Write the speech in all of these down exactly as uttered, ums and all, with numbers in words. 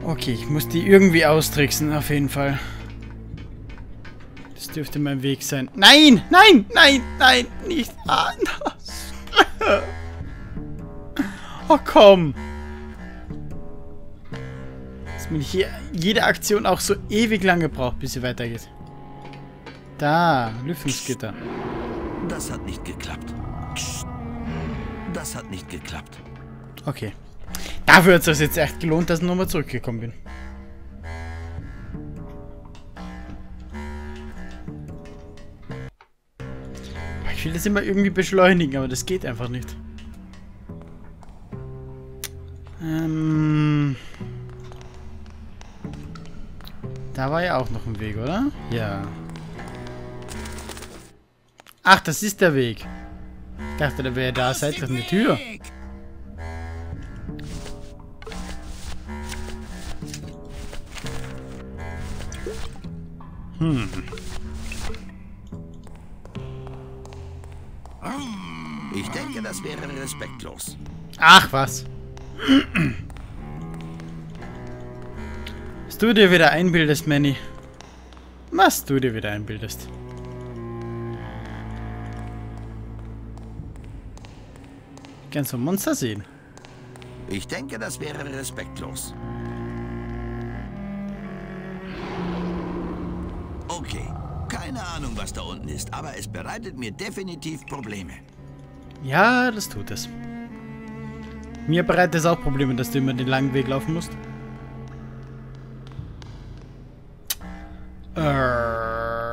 Okay, ich muss die irgendwie austricksen, auf jeden Fall. Das dürfte mein Weg sein. Nein! Nein! Nein! Nein! Nicht anders! Oh, komm! Dass man hier jede Aktion auch so ewig lange braucht, bis sie weitergeht. Da, Lüftungsgitter. Das hat nicht geklappt. Das hat nicht geklappt. Okay. Dafür hat es sich jetzt echt gelohnt, dass ich nochmal zurückgekommen bin. Ich will das immer irgendwie beschleunigen, aber das geht einfach nicht. Ähm... Da war ja auch noch ein Weg, oder? Ja. Ach, das ist der Weg. Ich dachte, da wäre da seitlich eine Tür. Hm. Ich denke, das wäre respektlos. Ach, was. Was du dir wieder einbildest, Manny. Was du dir wieder einbildest. Ich kann so ein Monster sehen. Ich denke, das wäre respektlos. Okay, keine Ahnung, was da unten ist, aber es bereitet mir definitiv Probleme. Ja, das tut es. Mir bereitet es auch Probleme, dass du immer den langen Weg laufen musst. Äh.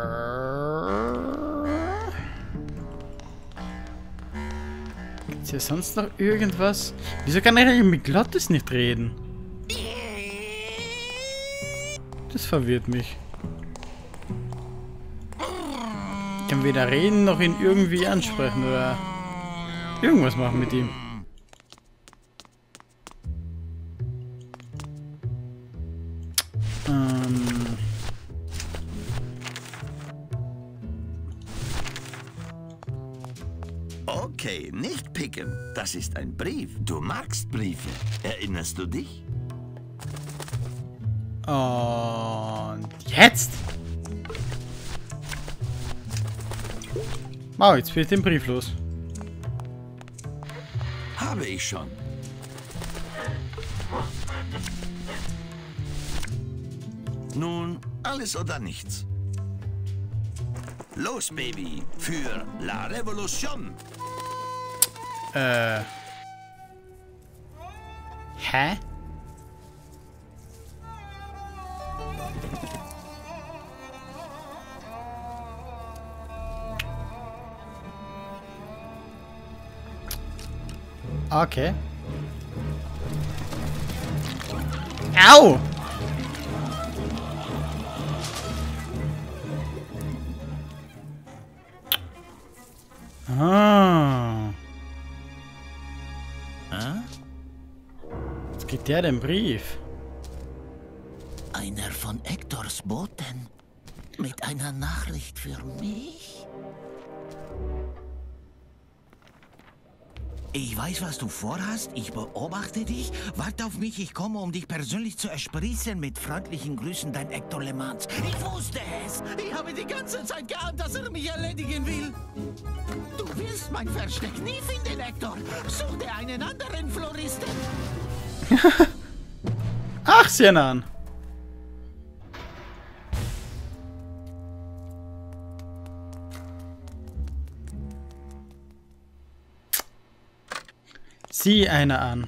Gibt's hier sonst noch irgendwas? Wieso kann ich eigentlich mit Glottis nicht reden? Das verwirrt mich. Ich kann weder reden noch ihn irgendwie ansprechen oder irgendwas machen mit ihm. Ähm. Okay, nicht picken. Das ist ein Brief. Du magst Briefe. Erinnerst du dich? Und jetzt? Wow, jetzt wird den Brief los. Habe ich schon. Nun, alles oder nichts. Los, Baby, für La Revolution. Äh. Hä? Okay. Au! Ah. Hm? Was geht der den Brief? Einer von Hectors Boten. Mit einer Nachricht für mich? Ich weiß, was du vorhast. Ich beobachte dich. Warte auf mich. Ich komme, um dich persönlich zu ersprießen. Mit freundlichen Grüßen, dein Hector Le Mans. Ich wusste es. Ich habe die ganze Zeit geahnt, dass er mich erledigen will. Du wirst mein Versteck nie finden, Hector. Such dir einen anderen Floristen. Ach, sehr nah an. Sieh einer an.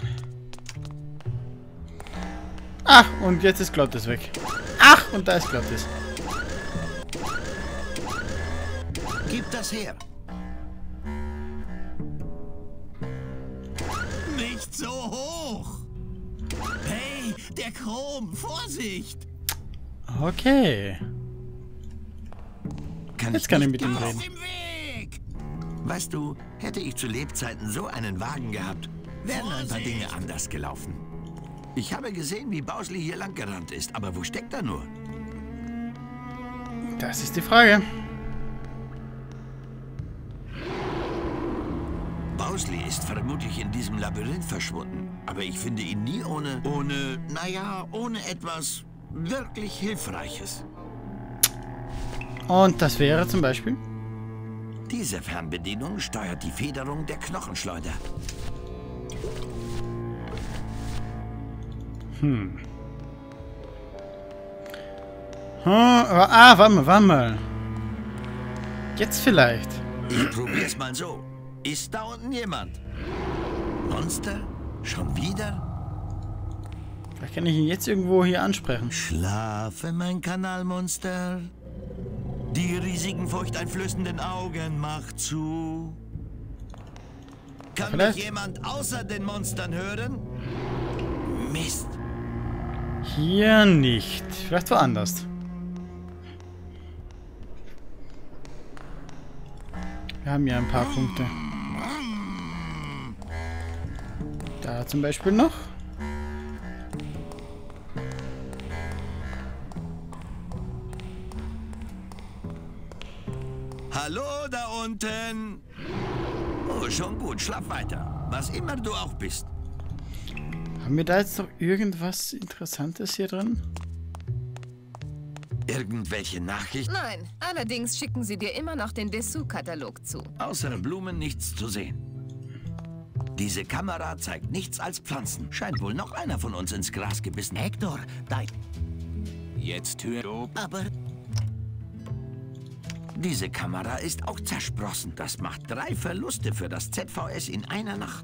Ach, und jetzt ist Glottis weg. Ach, und da ist Glottis. Gib das her. Nicht so hoch. Hey, der Chrom, Vorsicht. Okay. Kann Jetzt ich kann ich nicht mit ihm auf reden. dem Weg. Weißt du, hätte ich zu Lebzeiten so einen Wagen gehabt, wären ein paar Dinge anders gelaufen. Ich habe gesehen, wie Bausli hier lang gerannt ist, aber wo steckt er nur? Das ist die Frage. Bowsley ist vermutlich in diesem Labyrinth verschwunden. Aber ich finde ihn nie ohne, ohne, naja, ohne etwas wirklich Hilfreiches. Und das wäre zum Beispiel? Diese Fernbedienung steuert die Federung der Knochenschleuder. Hm. Hm, ah, warte mal, warte mal. Jetzt vielleicht. Ich probier's mal so. Ist da unten jemand? Monster? Schon wieder? Vielleicht kann ich ihn jetzt irgendwo hier ansprechen. Schlafe, mein Kanalmonster. Die riesigen, furchteinflößenden Augen, mach zu. Kann Vielleicht? mich jemand außer den Monstern hören? Mist. Hier nicht. Vielleicht woanders. Wir haben ja ein paar Punkte. Da zum Beispiel noch. Hallo da unten. Oh, schon gut, schlaf weiter. Was immer du auch bist. Haben wir da jetzt noch irgendwas Interessantes hier drin? Irgendwelche Nachrichten? Nein, allerdings schicken sie dir immer noch den Dessous-Katalog zu. Außer Blumen nichts zu sehen. Diese Kamera zeigt nichts als Pflanzen. Scheint wohl noch einer von uns ins Gras gebissen. Hector, dein... Jetzt hör du. Aber... Diese Kamera ist auch zersprossen. Das macht drei Verluste für das Z V S in einer Nacht.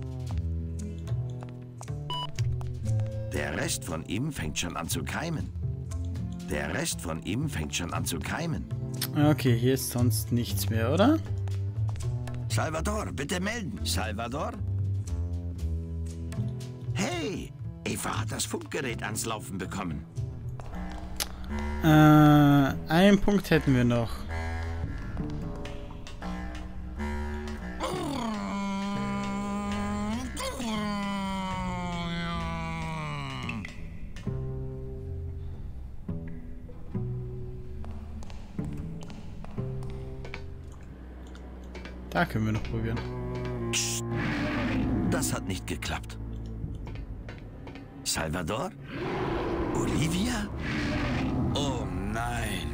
Der Rest von ihm fängt schon an zu keimen. Der Rest von ihm fängt schon an zu keimen. Okay, hier ist sonst nichts mehr, oder? Salvador, bitte melden. Salvador? Hey, Eva hat das Funkgerät ans Laufen bekommen. Äh, einen Punkt hätten wir noch. Da können wir noch probieren. Das hat nicht geklappt. Salvador? Olivia? Oh nein.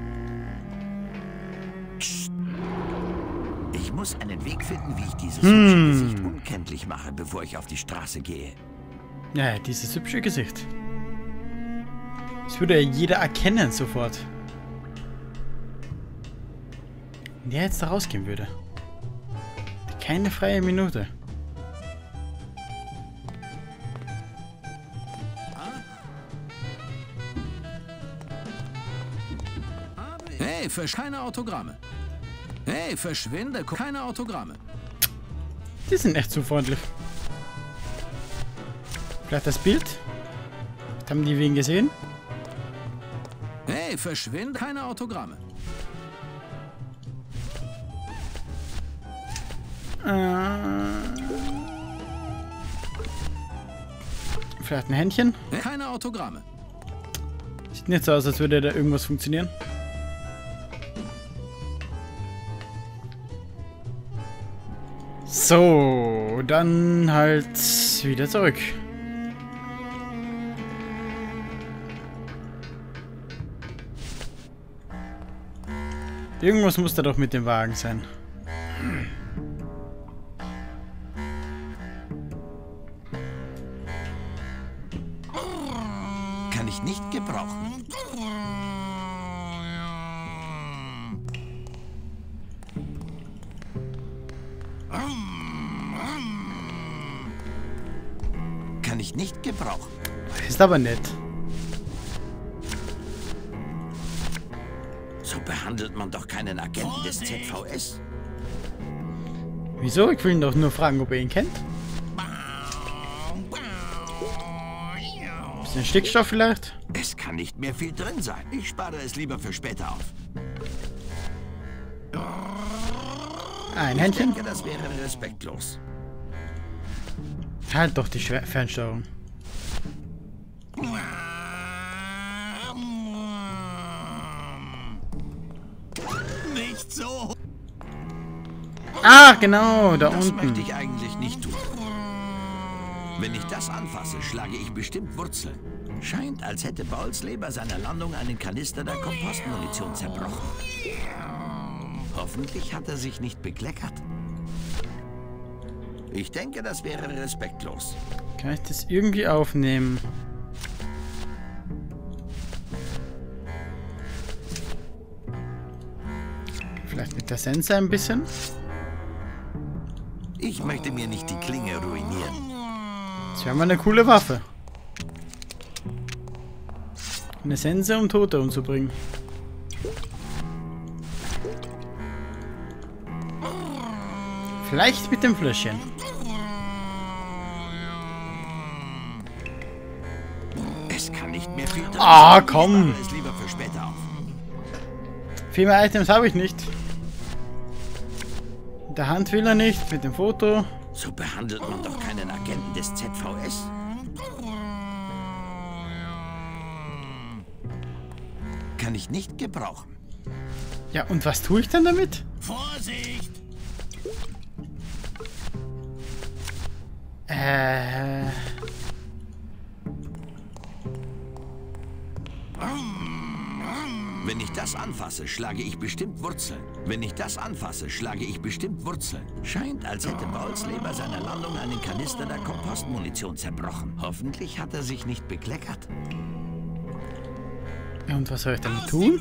Ich muss einen Weg finden, wie ich dieses Hm. hübsche Gesicht unkenntlich mache, bevor ich auf die Straße gehe. Ja, dieses hübsche Gesicht. Das würde ja jeder erkennen sofort. Wenn der jetzt da rausgehen würde. Keine freie Minute. Hey, für keine Autogramme. Hey, verschwinde, keine Autogramme. Die sind echt zu freundlich. Vielleicht das Bild? Vielleicht haben die wen gesehen? Hey, verschwinde, keine Autogramme. Äh, vielleicht ein Händchen? Keine Autogramme. Sieht nicht so aus, als würde da irgendwas funktionieren. So, dann halt wieder zurück. Irgendwas muss da doch mit dem Wagen sein. Kann ich nicht gebrauchen. Kann ich nicht gebrauchen. Ist aber nett. So behandelt man doch keinen Agenten des Z V S. Wieso? Ich will ihn doch nur fragen, ob er ihn kennt. Bisschen Stickstoff vielleicht? Es kann nicht mehr viel drin sein. Ich spare es lieber für später auf. Ein Ich Händchen? denke, das wäre respektlos. Halt doch die Schwer- Fernsteuerung. Nicht so. Ah, genau, da Das unten. möchte ich eigentlich nicht tun. Wenn ich das anfasse, schlage ich bestimmt Wurzeln. Scheint, als hätte Bowsley bei seiner Landung einen Kanister der Kompostmunition zerbrochen. Hoffentlich hat er sich nicht bekleckert. Ich denke, das wäre respektlos. Kann ich das irgendwie aufnehmen? Vielleicht mit der Sense ein bisschen? Ich möchte mir nicht die Klinge ruinieren. Das wäre mal eine coole Waffe. Eine Sense, um Tote umzubringen. Vielleicht mit dem Fläschchen. Es kann nicht mehr viel drin Ah, sein. komm. Ich spare es lieber für später auf. Viel mehr Items habe ich nicht. Mit der Hand will er nicht, mit dem Foto. So behandelt man doch keinen Agenten des Z V S. Kann ich nicht gebrauchen. Ja, und was tue ich denn damit? Vorsicht! Äh... Wenn ich das anfasse, schlage ich bestimmt Wurzeln. Wenn ich das anfasse, schlage ich bestimmt Wurzeln. Scheint, als hätte Bowsley bei seiner Landung einen Kanister der Kompostmunition zerbrochen. Hoffentlich hat er sich nicht bekleckert. Ja, und was soll ich damit tun?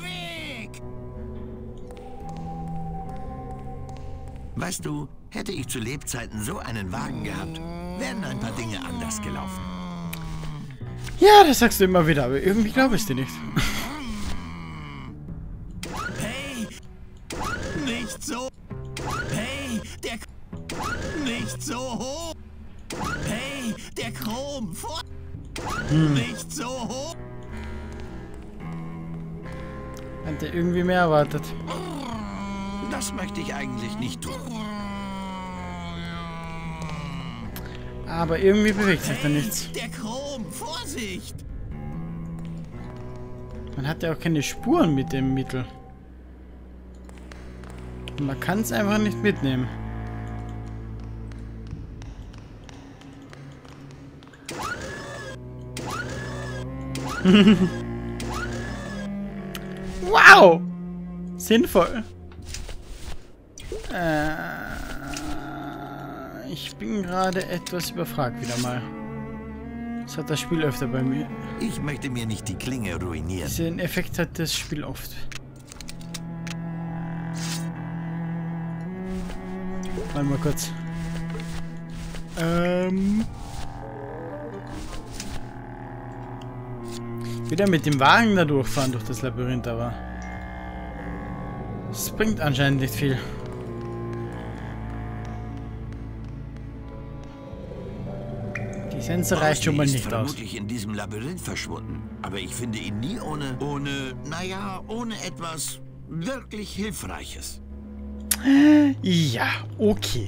Weißt du, hätte ich zu Lebzeiten so einen Wagen gehabt, wären ein paar Dinge anders gelaufen. Ja, das sagst du immer wieder, aber irgendwie glaube ich dir nicht. Hey! Nicht so! Hey! Der... Nicht so hoch! Hey! Der Chrom! Vor... Nicht so hoch! Hatte irgendwie mehr erwartet. Das möchte ich eigentlich nicht tun. Aber irgendwie bewegt sich da nichts. Der Chrom! Vorsicht! Man hat ja auch keine Spuren mit dem Mittel. Und man kann es einfach nicht mitnehmen. Wow! Sinnvoll. Äh, ich bin gerade etwas überfragt wieder mal. Das hat das Spiel öfter bei mir. Ich möchte mir nicht die Klinge ruinieren. Diesen Effekt hat das Spiel oft. Warte mal kurz. Ähm. Wieder mit dem Wagen da durchfahren durch das Labyrinth, aber das bringt anscheinend nicht viel. Die Sense reicht schon mal Bowsley nicht ist aus. vermutlich in diesem Labyrinth verschwunden. Aber ich finde ihn nie ohne... Ohne... Naja, ohne etwas wirklich Hilfreiches. Ja, okay.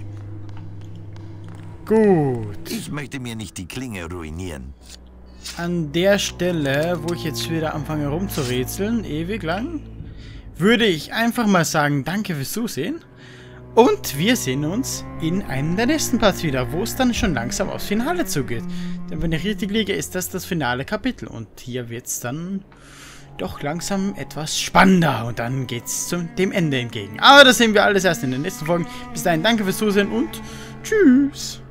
Gut. Ich möchte mir nicht die Klinge ruinieren. An der Stelle, wo ich jetzt wieder anfange rumzurätseln, ewig lang, würde ich einfach mal sagen, danke fürs Zusehen. Und wir sehen uns in einem der nächsten Parts wieder, wo es dann schon langsam aufs Finale zugeht. Denn wenn ich richtig liege, ist das das finale Kapitel. Und hier wird es dann doch langsam etwas spannender. Und dann geht es dem Ende entgegen. Aber das sehen wir alles erst in den nächsten Folgen. Bis dahin, danke fürs Zusehen und tschüss.